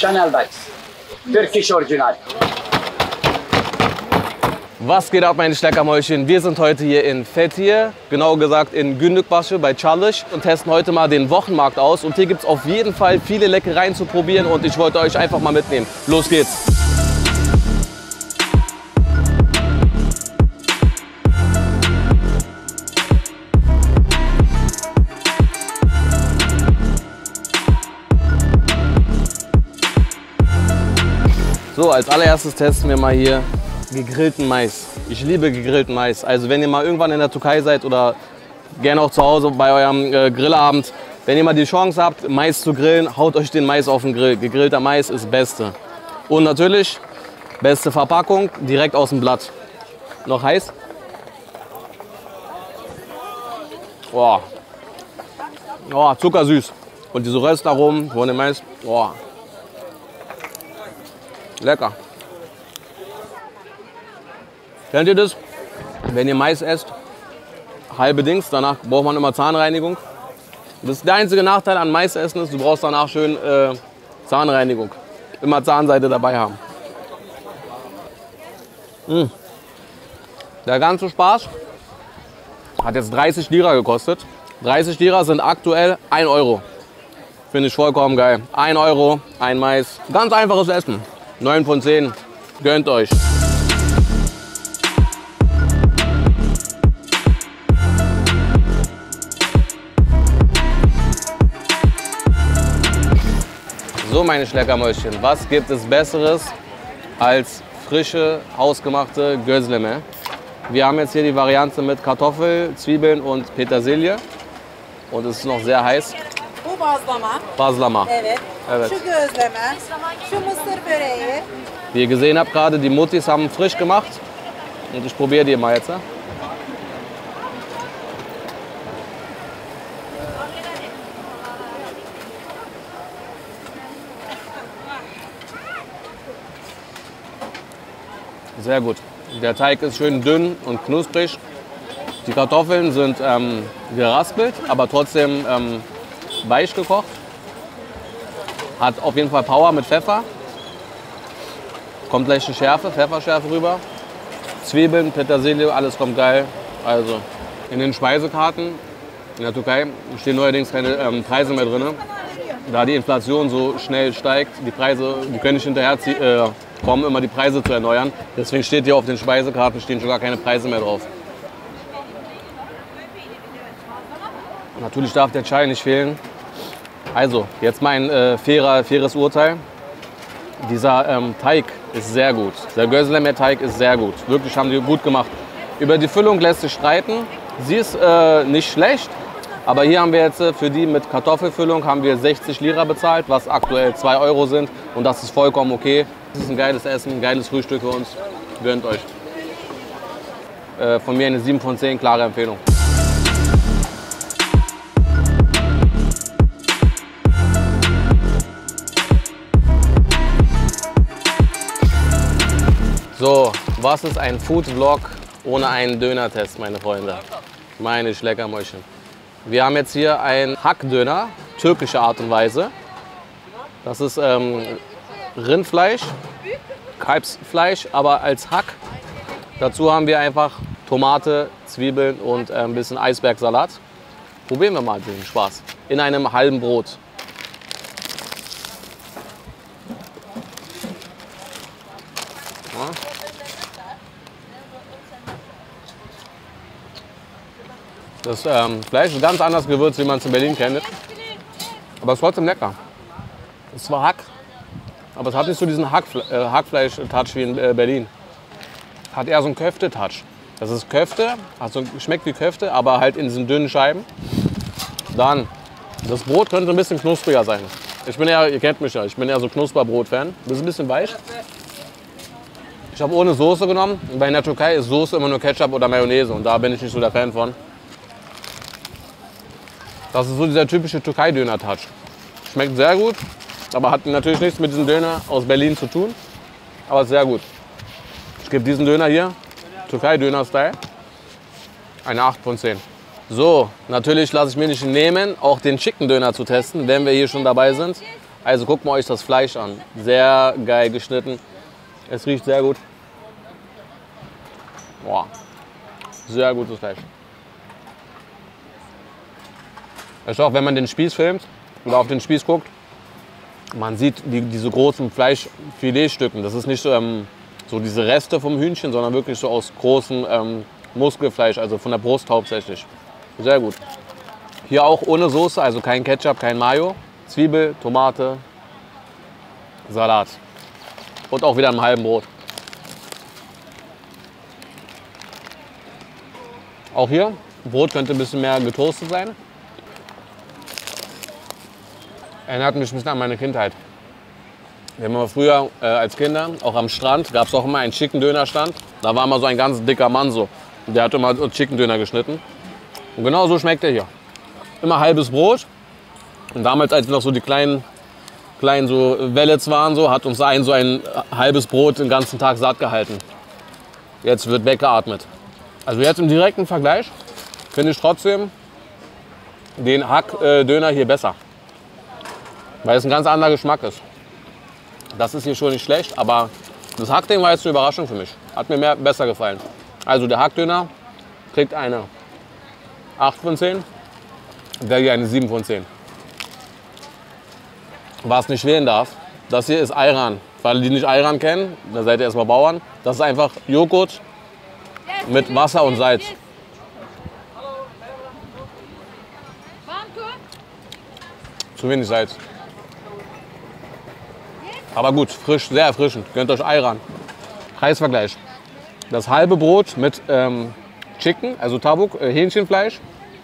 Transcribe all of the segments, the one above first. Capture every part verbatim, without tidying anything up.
Chanel Bags. Turkish Original. Was geht ab, meine Schleckermäulchen? Wir sind heute hier in Fethiye, genau gesagt in Günlükbaşı bei Çalış und testen heute mal den Wochenmarkt aus. Und hier gibt es auf jeden Fall viele Leckereien zu probieren und ich wollte euch einfach mal mitnehmen. Los geht's! So, als allererstes testen wir mal hier gegrillten Mais. Ich liebe gegrillten Mais. Also wenn ihr mal irgendwann in der Türkei seid oder gerne auch zu Hause bei eurem äh, Grillabend, wenn ihr mal die Chance habt, Mais zu grillen, haut euch den Mais auf den Grill. Gegrillter Mais ist das Beste. Und natürlich, beste Verpackung, direkt aus dem Blatt. Noch heiß? Oh, oh zuckersüß. Und diese Röstaromen von dem Mais, oh. Lecker. Kennt ihr das? Wenn ihr Mais esst, halbe Dings, danach braucht man immer Zahnreinigung. Das ist der einzige Nachteil an Mais essen ist, du brauchst danach schön äh, Zahnreinigung. Immer Zahnseide dabei haben. Mmh. Der ganze Spaß hat jetzt dreißig Lira gekostet. dreißig Lira sind aktuell ein Euro. Finde ich vollkommen geil. ein Euro, ein Mais. Ganz einfaches Essen. neun von zehn. Gönnt euch. So, meine Schleckermäuschen, was gibt es Besseres als frische, hausgemachte Gözleme? Wir haben jetzt hier die Variante mit Kartoffel, Zwiebeln und Petersilie. Und es ist noch sehr heiß. Bu bazlama. Bazlama. Evet. Evet. Şu gözleme, şu mısır böreği. Wie ihr gesehen habt gerade, die Muttis haben frisch gemacht. Und ich probiere die mal jetzt. Sehr gut. Der Teig ist schön dünn und knusprig. Die Kartoffeln sind ähm, geraspelt, aber trotzdem ähm, weich gekocht. Hat auf jeden Fall Power mit Pfeffer. Kommt gleich eine Schärfe, Pfefferschärfe rüber. Zwiebeln, Petersilie, alles kommt geil. Also in den Speisekarten in der Türkei stehen neuerdings keine ähm, Preise mehr drin. Da die Inflation so schnell steigt, die Preise, die können nicht hinterher äh, kommen, immer die Preise zu erneuern. Deswegen steht hier auf den Speisekarten stehen schon gar keine Preise mehr drauf. Natürlich darf der Chai nicht fehlen. Also, jetzt mein äh, fairer, faires Urteil. Dieser ähm, Teig ist sehr gut. Der Gözleme-Teig ist sehr gut. Wirklich haben die gut gemacht. Über die Füllung lässt sich streiten. Sie ist äh, nicht schlecht. Aber hier haben wir jetzt äh, für die mit Kartoffelfüllung haben wir sechzig Lira bezahlt, was aktuell zwei Euro sind. Und das ist vollkommen okay. Das ist ein geiles Essen, ein geiles Frühstück für uns. Gönnt euch. Äh, von mir eine sieben von zehn, klare Empfehlung. So, was ist ein Food-Vlog ohne einen Döner-Test, meine Freunde? Meine Schleckermäulchen. Wir haben jetzt hier einen Hackdöner, türkische Art und Weise. Das ist ähm, Rindfleisch, Kalbsfleisch, aber als Hack. Dazu haben wir einfach Tomate, Zwiebeln und äh, ein bisschen Eisbergsalat. Probieren wir mal den Spaß. In einem halben Brot. Ja. Das ähm, Fleisch ist ganz anders gewürzt, wie man es in Berlin kennt. Aber es ist trotzdem lecker. Es ist zwar Hack, aber es hat nicht so diesen Hackfle äh, Hackfleisch-Touch wie in äh, Berlin. Hat eher so einen Köfte-Touch. Das ist Köfte, also schmeckt wie Köfte, aber halt in diesen dünnen Scheiben. Dann, das Brot könnte ein bisschen knuspriger sein. Ich bin eher, ihr kennt mich ja, ich bin eher so Knusperbrot-Fan. Das ist ein bisschen weich. Ich habe ohne Soße genommen. Weil in der Türkei ist Soße immer nur Ketchup oder Mayonnaise und da bin ich nicht so der Fan von. Das ist so dieser typische Türkei-Döner-Touch. Schmeckt sehr gut, aber hat natürlich nichts mit diesem Döner aus Berlin zu tun. Aber sehr gut. Ich gebe diesen Döner hier, Türkei-Döner-Style, eine acht von zehn. So, natürlich lasse ich mir nicht nehmen, auch den Chicken-Döner zu testen, wenn wir hier schon dabei sind. Also guckt mal euch das Fleisch an. Sehr geil geschnitten. Es riecht sehr gut. Boah. Sehr gutes Fleisch. Das ist auch, wenn man den Spieß filmt oder auf den Spieß guckt, man sieht die, diese großen Fleischfiletstücken. Das ist nicht so, ähm, so diese Reste vom Hühnchen, sondern wirklich so aus großem ähm, Muskelfleisch, also von der Brust hauptsächlich. Sehr gut. Hier auch ohne Soße, also kein Ketchup, kein Mayo. Zwiebel, Tomate, Salat. Und auch wieder ein halben Brot. Auch hier, Brot könnte ein bisschen mehr getoastet sein. Erinnert mich ein bisschen an meine Kindheit. Wir haben immer früher äh, als Kinder, auch am Strand, gab es auch immer einen Chicken-Döner-Stand. Da war immer so ein ganz dicker Mann so. Und der hat immer so Chicken-Döner geschnitten. Und genau so schmeckt er hier. Immer halbes Brot. Und damals, als noch so die kleinen, kleinen so Wellets waren, so, hat uns ein so ein halbes Brot den ganzen Tag satt gehalten. Jetzt wird weggeatmet. Also jetzt im direkten Vergleich finde ich trotzdem den Hack-Döner hier besser. Weil es ein ganz anderer Geschmack ist. Das ist hier schon nicht schlecht, aber das Hackding war jetzt eine Überraschung für mich. Hat mir mehr, besser gefallen. Also der Hackdöner kriegt eine acht von zehn, der hier eine sieben von zehn. Was nicht fehlen darf, das hier ist Ayran. Für alle, die nicht Ayran kennen, da seid ihr erstmal Bauern. Das ist einfach Joghurt mit Wasser und Salz. Zu wenig Salz. Aber gut, frisch, sehr erfrischend. Gönnt euch Ayran. Preisvergleich. Das halbe Brot mit ähm, Chicken, also Tabuk, äh, Hähnchenfleisch.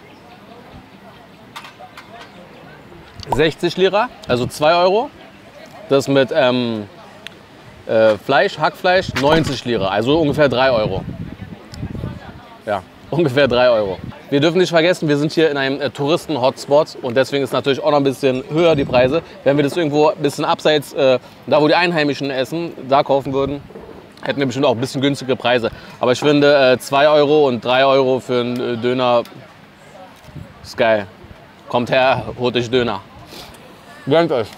sechzig Lira, also zwei Euro. Das mit ähm, äh, Fleisch, Hackfleisch, neunzig Lira, also ungefähr drei Euro. Ja, ungefähr drei Euro. Wir dürfen nicht vergessen, wir sind hier in einem äh, Touristen-Hotspot und deswegen ist natürlich auch noch ein bisschen höher die Preise. Wenn wir das irgendwo ein bisschen abseits, äh, da wo die Einheimischen essen, da kaufen würden, hätten wir bestimmt auch ein bisschen günstige Preise. Aber ich finde äh, zwei Euro und drei Euro für einen äh, Döner ist geil. Kommt her, holt euch Döner. Gönnt euch.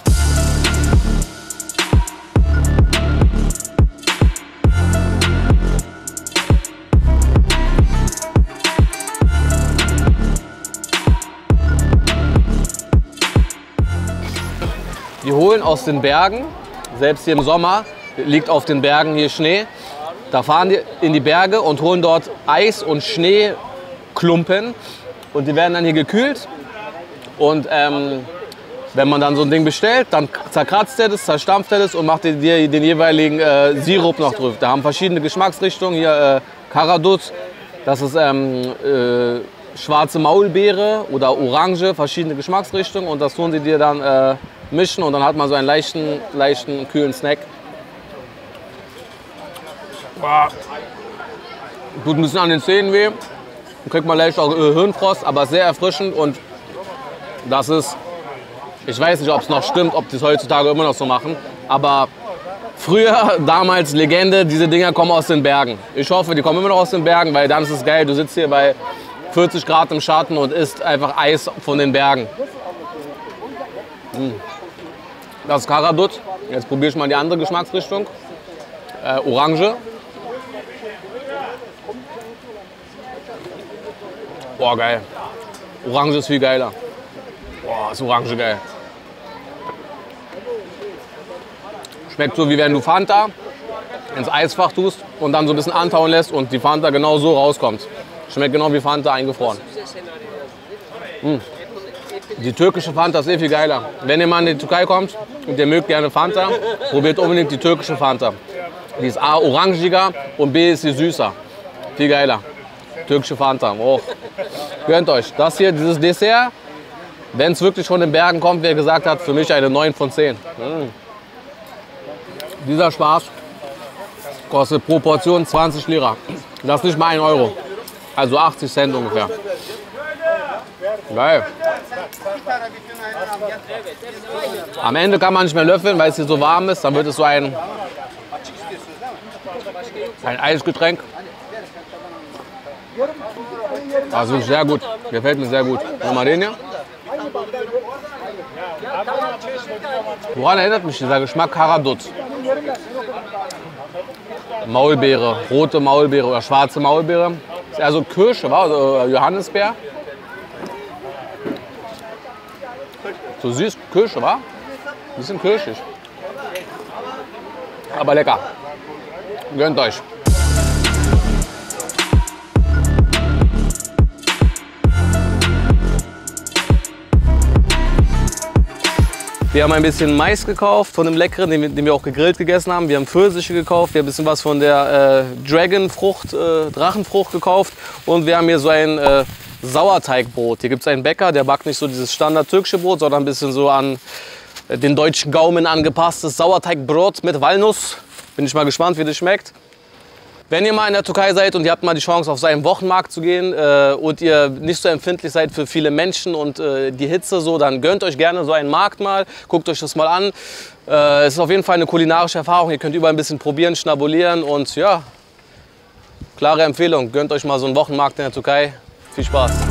Die holen aus den Bergen, selbst hier im Sommer liegt auf den Bergen hier Schnee. Da fahren die in die Berge und holen dort Eis und Schneeklumpen und die werden dann hier gekühlt. Und ähm, wenn man dann so ein Ding bestellt, dann zerkratzt er das, zerstampft er das und macht dir den jeweiligen äh, Sirup noch drauf. Da haben verschiedene Geschmacksrichtungen. Hier äh, Karadut, das ist ähm, äh, schwarze Maulbeere oder Orange, verschiedene Geschmacksrichtungen. Und das tun sie dir dann äh, mischen und dann hat man so einen leichten, leichten kühlen Snack. Boah. Tut ein bisschen an den Zähnen weh. Kriegt man leicht auch äh, Hirnfrost, aber sehr erfrischend und das ist, ich weiß nicht, ob es noch stimmt, ob die es heutzutage immer noch so machen, aber früher, damals Legende, diese Dinger kommen aus den Bergen. Ich hoffe, die kommen immer noch aus den Bergen, weil dann ist es geil, du sitzt hier bei vierzig Grad im Schatten und isst einfach Eis von den Bergen. Mm. Das ist Karadut. Jetzt probiere ich mal die andere Geschmacksrichtung. Äh, Orange. Boah, geil. Orange ist viel geiler. Boah, ist Orange geil. Schmeckt so, wie wenn du Fanta ins Eisfach tust und dann so ein bisschen antauen lässt und die Fanta genau so rauskommt. Schmeckt genau wie Fanta eingefroren. Mm. Die türkische Fanta ist eh viel geiler. Wenn ihr mal in die Türkei kommt und ihr mögt gerne Fanta, probiert unbedingt die türkische Fanta. Die ist A, orangiger und B, ist sie süßer. Viel geiler. Türkische Fanta. Oh. Gönnt euch. Das hier, dieses Dessert, wenn es wirklich von den Bergen kommt, wie er gesagt hat, für mich eine neun von zehn. Mm. Dieser Spaß kostet pro Portion zwanzig Lira. Das ist nicht mal ein Euro. Also achtzig Cent ungefähr. Geil. Am Ende kann man nicht mehr löffeln, weil es hier so warm ist. Dann wird es so ein, ein Eisgetränk. Also sehr gut. Gefällt mir sehr gut. Nochmal den hier. Woran erinnert mich dieser Geschmack? Karadut. Maulbeere, rote Maulbeere oder schwarze Maulbeere. Ist eher so Kirsche, wa? Also Johannisbeer. So süß, Kirsche, wa? Ein bisschen kirschig. Aber lecker. Gönnt euch. Wir haben ein bisschen Mais gekauft von dem leckeren, den wir, den wir auch gegrillt gegessen haben. Wir haben Pfirsiche gekauft, wir haben ein bisschen was von der äh, Dragonfrucht, äh, Drachenfrucht gekauft. Und wir haben hier so ein äh, Sauerteigbrot. Hier gibt es einen Bäcker, der backt nicht so dieses Standard türkische Brot, sondern ein bisschen so an äh, den deutschen Gaumen angepasstes Sauerteigbrot mit Walnuss. Bin ich mal gespannt, wie das schmeckt. Wenn ihr mal in der Türkei seid und ihr habt mal die Chance, auf so einen Wochenmarkt zu gehen äh, und ihr nicht so empfindlich seid für viele Menschen und äh, die Hitze so, dann gönnt euch gerne so einen Markt mal, guckt euch das mal an. Äh, es ist auf jeden Fall eine kulinarische Erfahrung, ihr könnt überall ein bisschen probieren, schnabulieren und ja, klare Empfehlung, gönnt euch mal so einen Wochenmarkt in der Türkei. Viel Spaß!